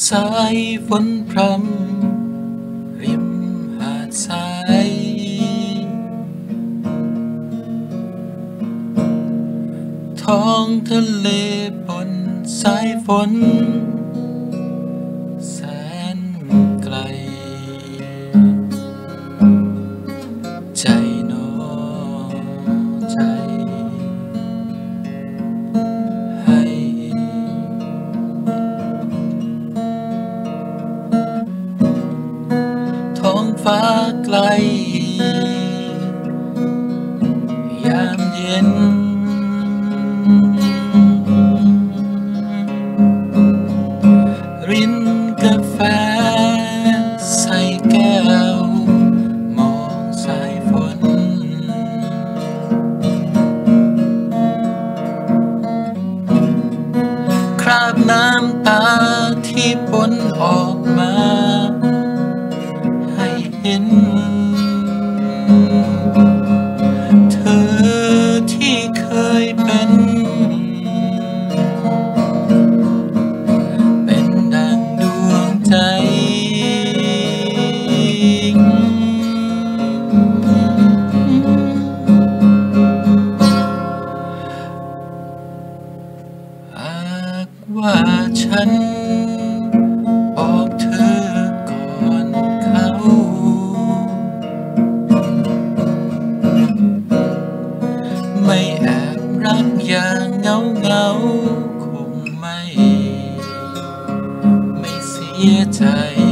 สายฝนพรำริมหาดทรายท้องทะเลบนสายฝนแสนไกลใจหนอใจให้ท้องฟ้าไกลยามเย็นรินกาแฟใส่แก้วมองสายฝนคราบน้ำตาที่ปนออกมาให้เห็นเธอที่เคยเป็นดังดวงใจหากว่าฉันบอกเธอก่อนเขาไม่แอบรักอย่างเงาคงไม่เสียใจ